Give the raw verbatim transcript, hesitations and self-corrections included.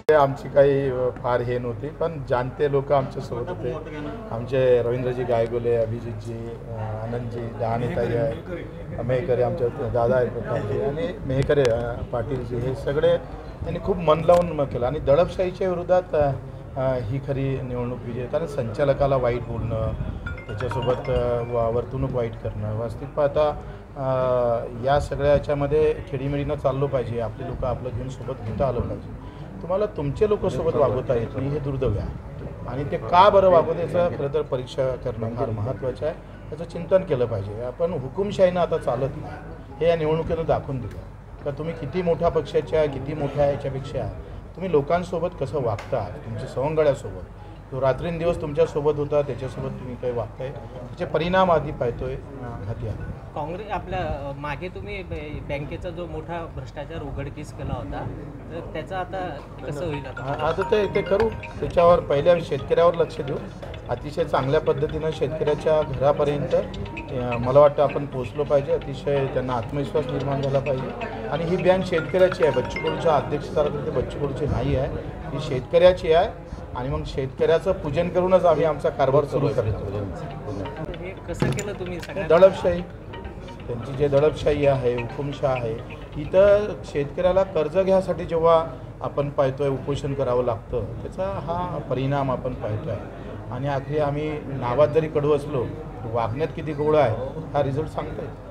आमची काही फार हे नव्हती, पण जाणते लोक आमच्यासोबत होते. आमचे रवींद्रजी गायगोले, अभिजितजी, आनंदजी, डहाणेताई आहे, मेहकरे आमचे दादा आहेत प्रकाशजी आणि मेहकरे पाटीलजी, हे सगळे त्यांनी खूप मन लावून मग केलं. आणि दडपशाहीच्या विरोधात ही खरी निवडणूक विजय. कारण संचालकाला वाईट बोलणं, त्याच्यासोबत वर्तणूक वाईट करणं, वास्तविक पाहता या सगळ्या याच्यामध्ये खेडीमेडीनं चाललो पाहिजे. आपले लोक आपलं घेऊन सोबत घेता आलं पाहिजे. तुम्हाला तुमचे लोक सोबत वागवता येत नाही, हे दुर्दैव आहे. आणि ते का बरं वागवत याचं खरं तर परीक्षा करणं फार महत्त्वाचं आहे. त्याचं चिंतन केलं पाहिजे. आपण हुकुमशाहीनं आता चालत नाही, हे या निवडणुकीनं दाखवून दिलं. का तुम्ही किती मोठ्या पक्षाच्या, किती मोठ्या याच्यापेक्षा तुम्ही लोकांसोबत कसं वागता, तुमच्या सवंगड्यासोबत तो रात्रींदिवस तुमच्यासोबत होता, त्याच्यासोबत तुम्ही काही वागताय, त्याचे परिणाम आधी पाहतोय हाती आले. काँग्रेस आपल्या मागे तुम्ही बँकेचा जो मोठा भ्रष्टाचार उघडकीस केला होता, तर त्याचं आता कसं होईल? आता ते ते करू, त्याच्यावर पहिल्या शेतकऱ्यावर लक्ष देऊ. अतिशय चांगल्या पद्धतीनं शेतकऱ्याच्या घरापर्यंत मला वाटतं आपण पोचलो पाहिजे. अतिशय त्यांना आत्मविश्वास निर्माण झाला पाहिजे. आणि ही बँक शेतकऱ्याची आहे, बच्चू कडूच्या अध्यक्षस्थानातून ते बच्चू कडूची नाही आहे, ही शेतकऱ्याची आहे. आणि मग शेतकऱ्याचं पूजन करूनच आम्ही आमचा कारभार सुरू करतो. हे कसं केलं तुम्ही? दडपशाही, त्यांची जे दडपशाही आहे, हुकुमशाही आहे, इथं शेतकऱ्याला कर्ज घ्यासाठी जेव्हा आपण पाहतोय उपोषण करावं लागतं, त्याचा हा परिणाम आपण पाहतोय. आणि आखरी आम्ही नावात जरी कडू असलो, वागण्यात किती गोड आहे हा रिझल्ट सांगतोय.